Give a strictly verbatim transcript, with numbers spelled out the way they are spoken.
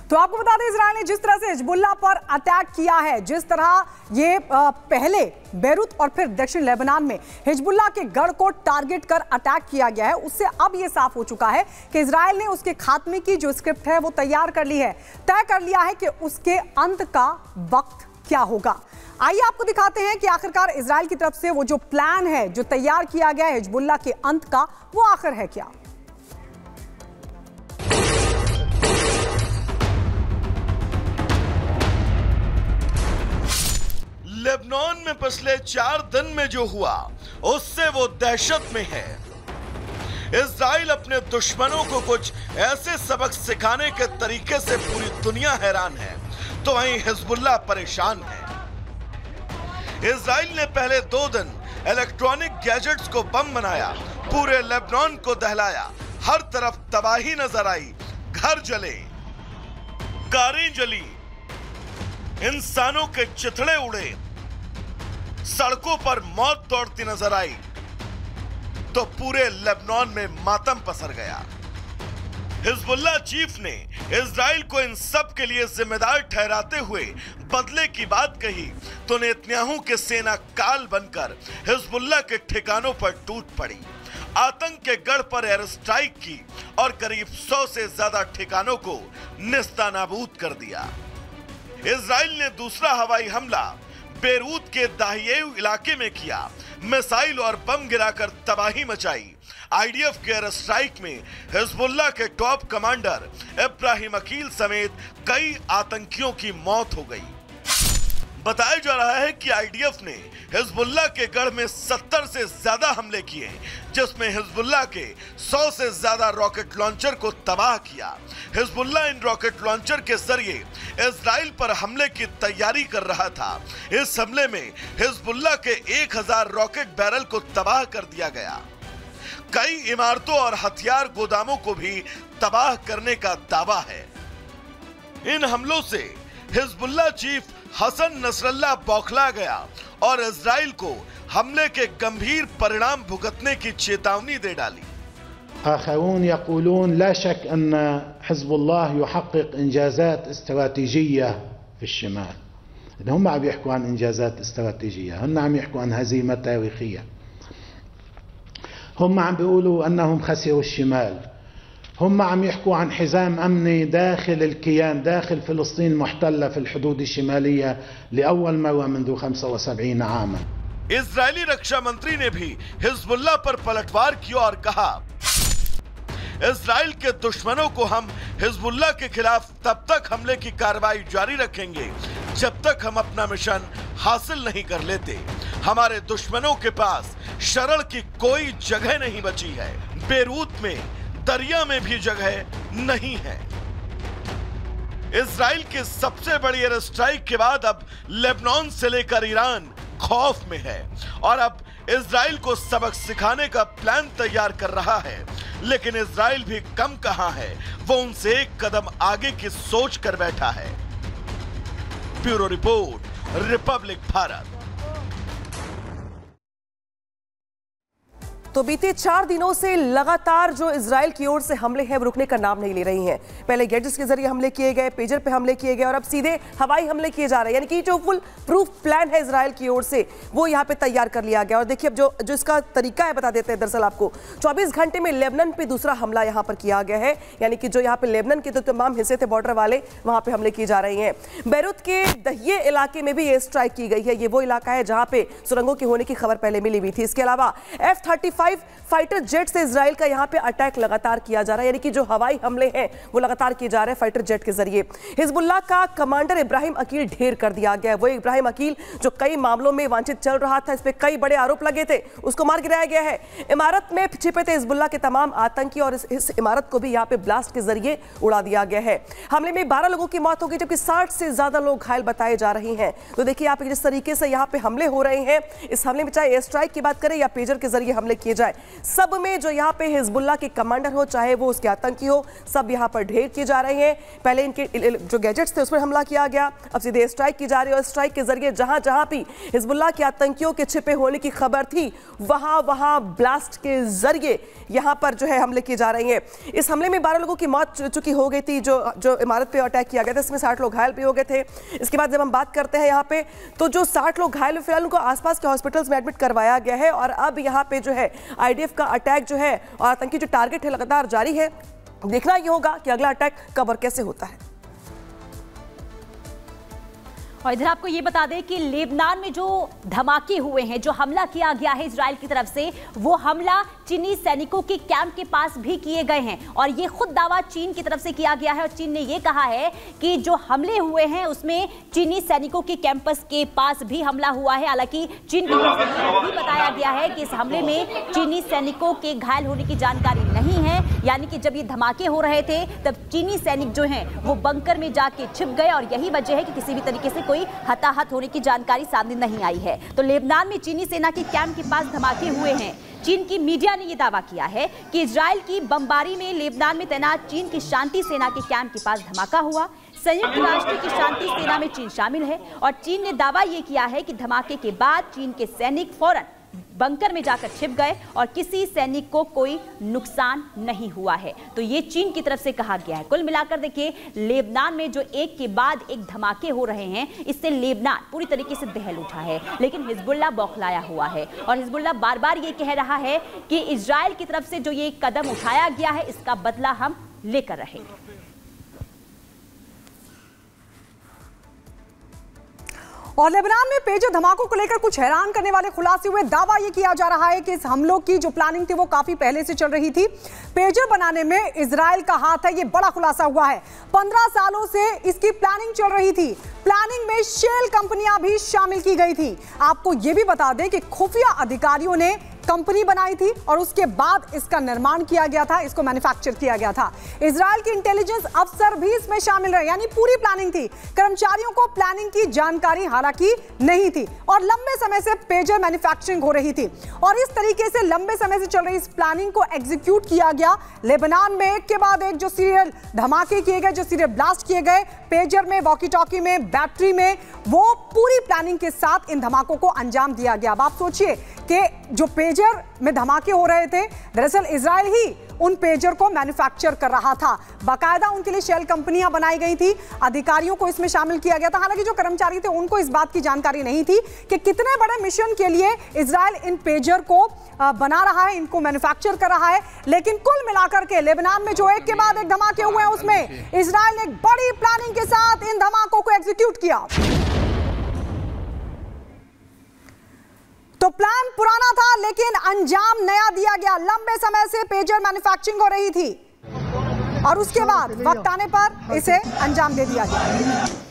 तो आपको बता दें, इजराइल ने जिस तरह से हिजबुल्लाह पर अटैक किया है, जिस तरह ये पहले बेरूत और फिर दक्षिण लेबनान में हिजबुल्लाह के गढ़ को टारगेट कर अटैक किया गया है, उससे अब ये साफ हो चुका है कि इजराइल ने उसके खात्मे की जो स्क्रिप्ट है वो तैयार कर ली है, तय कर लिया है कि उसके अंत का वक्त क्या होगा। आइए आपको दिखाते हैं कि आखिरकार इजराइल की तरफ से वो जो प्लान है जो तैयार किया गया है हिजबुल्लाह के अंत का, वो आखिर है क्या। लेबनान में पिछले चार दिन में जो हुआ उससे वो दहशत में है। इजराइल अपने दुश्मनों को कुछ ऐसे सबक सिखाने के तरीके से पूरी दुनिया हैरान है, तो वहीं हिजबुल्लाह परेशान है। इजराइल ने पहले दो दिन इलेक्ट्रॉनिक गैजेट्स को बम बनाया, पूरे लेबनान को दहलाया, हर तरफ तबाही नजर आई, घर जले, कारें जली, इंसानों के चिथड़े उड़े, सड़कों पर मौत दौड़ती नजर आई, तो पूरे लेबनान में मातम पसर गया। हिजबुल्लाह चीफ ने इजराइल को इन सब के लिए जिम्मेदार ठहराते हुए बदले की बात कही, तो नेतन्याहू के सेना काल बनकर हिजबुल्लाह के ठिकानों पर टूट पड़ी, आतंक के गढ़ पर एयर स्ट्राइक की और करीब सौ से ज्यादा ठिकानों को निस्तानाबूद कर दिया। इजराइल ने दूसरा हवाई हमला बेरूत के दाहिएव इलाके में किया, मिसाइल और बम गिराकर तबाही मचाई। आईडीएफ के एयर स्ट्राइक में हिजबुल्लाह के टॉप कमांडर इब्राहिम अकील समेत कई आतंकियों की मौत हो गई। बताया जा रहा है कि आईडीएफ ने हिजबुल्लाह के गढ़ में सत्तर से ज्यादा हमले किए, जिसमें हिजबुल्लाह के सौ से ज्यादा रॉकेट लॉन्चर को तबाह किया। हिजबुल्लाह इन रॉकेट लॉन्चर के जरिए इजराइल पर हमले की तैयारी कर रहा था। इस हमले में हिजबुल्लाह के एक हजार रॉकेट बैरल को तबाह कर दिया गया। कई इमारतों और हथियार गोदामों को भी तबाह करने का दावा है। इन हमलों से हिजबुल्लाह चीफ हसन नसरल्लाह बौखला गया और इजराइल को हमले के गंभीर परिणाम भुगतने की चेतावनी दे डाली। آخرون يقولون لا شك أن حزب الله يحقق إنجازات استراتيجية في الشمال. هم عم يحكوا عن إنجازات استراتيجية، هم عم يحكوا عن هزيمة تاريخية، هم عم بيقولوا أنهم خسروا الشمال، هم عم يحكوا عن حزام أمني داخل الكيان، داخل فلسطين المحتلة في الحدود الشمالية لأول مرة منذ خمسة وسبعين عاما। इजरायली रक्षा मंत्री ने भी हिजबुल्लाह पर पलटवार की और कहा, इजराइल के दुश्मनों को हम हिजबुल्लाह के खिलाफ तब तक हमले की कार्रवाई जारी रखेंगे जब तक हम अपना मिशन हासिल नहीं कर लेते। हमारे दुश्मनों के पास शरण की कोई जगह नहीं बची है। बेरूत में दरिया में भी जगह नहीं है। इजराइल के सबसे बड़ी एयर स्ट्राइक के बाद अब लेबनान से लेकर ईरान खौफ में है और अब इजराइल को सबक सिखाने का प्लान तैयार कर रहा है। लेकिन इजराइल भी कम कहां है, वो उनसे एक कदम आगे की सोच कर बैठा है। Bureau report, republic Bharat. तो बीते चार दिनों से लगातार जो इजराइल की ओर से हमले हैं वो रुकने का नाम नहीं ले रही हैं। पहले गैजेट्स के जरिए हमले किए गए, पेजर पे हमले किए गए और अब सीधे हवाई हमले किए जा रहे हैं। यानी कि जो फुल प्रूफ प्लान है इजराइल की ओर से वो यहाँ पे तैयार कर लिया गया। और देखिए अब जो जो इसका तरीका है बता देते हैं। दरअसल आपको चौबीस घंटे में लेबनान पे दूसरा हमला यहाँ पर किया गया है। यानी कि जो यहाँ पे लेबनान के जो तमाम हिस्से थे बॉर्डर वाले, वहाँ पे हमले किए जा रहे हैं। बेरूत के दहिए इलाके में भी ये स्ट्राइक की गई है। ये वो इलाका है जहाँ पे सुरंगों के होने की खबर पहले मिली हुई थी। इसके अलावा F thirty five fighter jet से इजराइल का यहां पे अटैक लगातार किया जा रहा है। यानी कि जो हवाई हमले हैं वो लगातार किए जा रहे हैं फाइटर जेट के जरिए। हिजबुल्लाह का कमांडर इब्राहिम अकील ढेर कर दिया गया है। वो इब्राहिम अकील जो कई मामलों में वांछित चल रहा था, इस पे कई बड़े आरोप लगे थे, उसको मार गिराया गया है। इमारत में छिपे थे हिजबुल्लाह के तमाम आतंकी और इस, इस इमारत को भी यहाँ पे ब्लास्ट के जरिए उड़ा दिया गया है। हमले में बारह लोगों की मौत हो गई, जबकि साठ से ज्यादा लोग घायल बताए जा रहे हैं। तो देखिए आप जिस तरीके से यहाँ पे हमले हो रहे हैं, इस हमले में चाहे एयर स्ट्राइक की बात करें या पेजर के जरिए हमले किए किए जाए। सब में जो यहाँ पे हिजबुल्लाह के कमांडर हो, चाहे वो उसके आतंकी हो, सब यहाँ पर ढेर किए जा रहे हैं। पहले इनके जो गैजेट्स थे उस पर हमला किया गया, अब सीधे स्ट्राइक की जा रही है और स्ट्राइक के जरिए जहां जहां भी हिजबुल्लाह के आतंकियों के छिपे होने की खबर थी वहां वहां ब्लास्ट के जरिए यहां पर जो है हमले किए जा रहे हैं। इस हमले में बारह लोगों की मौत चुकी हो गई थी, जो जो इमारत पे अटैक किया गया था, इसमें साठ लोग घायल भी हो गए थे। इसके बाद जब हम बात करते हैं यहाँ पे, तो जो साठ लोग घायल हुए फिलहाल उनको आसपास के हॉस्पिटल्स में एडमिट करवाया गया है और अब यहाँ पे जो है आईडीएफ का अटैक जो है और आतंकी जो टारगेट है लगातार जारी है। देखना ये होगा कि अगला अटैक कब और कैसे होता है। और इधर आपको ये बता दें कि लेबनान में जो धमाके हुए हैं, जो हमला किया गया है इजराइल की तरफ से, वो हमला चीनी सैनिकों के कैंप के पास भी किए गए हैं और ये खुद दावा चीन की तरफ से किया गया है। और चीन ने ये कहा है कि जो हमले हुए हैं उसमें चीनी सैनिकों के कैंपस के पास भी हमला हुआ है। हालांकि चीन की तरफ से ये भी बताया गया है कि इस हमले में चीनी सैनिकों के घायल होने की जानकारी नहीं है, यानी कि जब ये धमाके हो रहे थे तब चीनी सैनिक जो हैं वो बंकर में जाके छिप गए और यही वजह है कि किसी भी तरीके से कोई हताहत होने की जानकारी सामने नहीं आई है। तो लेबनान में चीनी सेना के कैंप के पास धमाके हुए हैं। चीन की मीडिया ने यह दावा किया है कि इजराइल की बमबारी में लेबनान में तैनात चीन की शांति सेना के कैंप के पास धमाका हुआ। संयुक्त राष्ट्र की शांति सेना में चीन शामिल है और चीन ने दावा यह किया है कि धमाके के बाद चीन के सैनिक फौरन बंकर में जाकर छिप गए और किसी सैनिक को कोई नुकसान नहीं हुआ है। तो ये चीन की तरफ से कहा गया है। कुल मिलाकर देखिए, लेबनान में जो एक के बाद एक धमाके हो रहे हैं, इससे लेबनान पूरी तरीके से दहल उठा है, लेकिन हिजबुल्लाह बौखलाया हुआ है और हिजबुल्लाह बार बार ये कह रहा है कि इजराइल की तरफ से जो ये कदम उठाया गया है इसका बदला हम लेकर रहेंगे। और लेबनान में पेजर धमाकों को लेकर कुछ हैरान करने वाले खुलासे हुए। दावा यह किया जा रहा है कि इस हमलों की जो प्लानिंग थी वो काफी पहले से चल रही थी। पेजर बनाने में इजराइल का हाथ है, ये बड़ा खुलासा हुआ है। पंद्रह सालों से इसकी प्लानिंग चल रही थी। प्लानिंग में शेल कंपनियां भी शामिल की गई थी। आपको यह भी बता दें कि खुफिया अधिकारियों ने कंपनी बनाई थी और उसके बाद इसका निर्माण किया गया था, इसको मैन्युफैक्चर किया गया था। इजराइल के इंटेलिजेंस अफसर भी इसमें शामिल रहे, यानी पूरी प्लानिंग थी। कर्मचारियों को प्लानिंग की जानकारी हालांकि नहीं थी और लंबे समय से पेजर मैन्युफैक्चरिंग हो रही थी और इस तरीके से लंबे समय से चल रही इस प्लानिंग को एग्जीक्यूट किया गया। लेबनान में एक के बाद एक जो सीरियल धमाके किए गए, जो सीरियल ब्लास्ट किए गए, पेजर में, वॉकी टॉकी में, बैटरी में, वो पूरी प्लानिंग के साथ इन धमाकों को अंजाम दिया गया। अब आप सोचिए कि जो पेजर में धमाके हो रहे थे, दरअसल इजराइल ही उन पेजर को मैन्युफैक्चर कर रहा था। बाकायदा उनके लिए शेल कंपनियां बनाई गई थी, अधिकारियों को इसमें शामिल किया गया था। हालांकि जो कर्मचारी थे उनको इस बात की जानकारी नहीं थी कि कितने बड़े मिशन के लिए इजराइल इन पेजर को बना रहा है, इनको मैन्युफैक्चर कर रहा है। लेकिन कुल मिलाकर के लेबनान में जो एक के बाद एक धमाके हुए हैं, उसमें इजराइल ने एक बड़ी प्लानिंग के साथ इन धमाकों को एग्जीक्यूट किया। तो प्लान पुराना था लेकिन अंजाम नया दिया गया। लंबे समय से पेजर मैन्युफैक्चरिंग हो रही थी और उसके बाद वक्त आने पर इसे अंजाम दे दिया गया।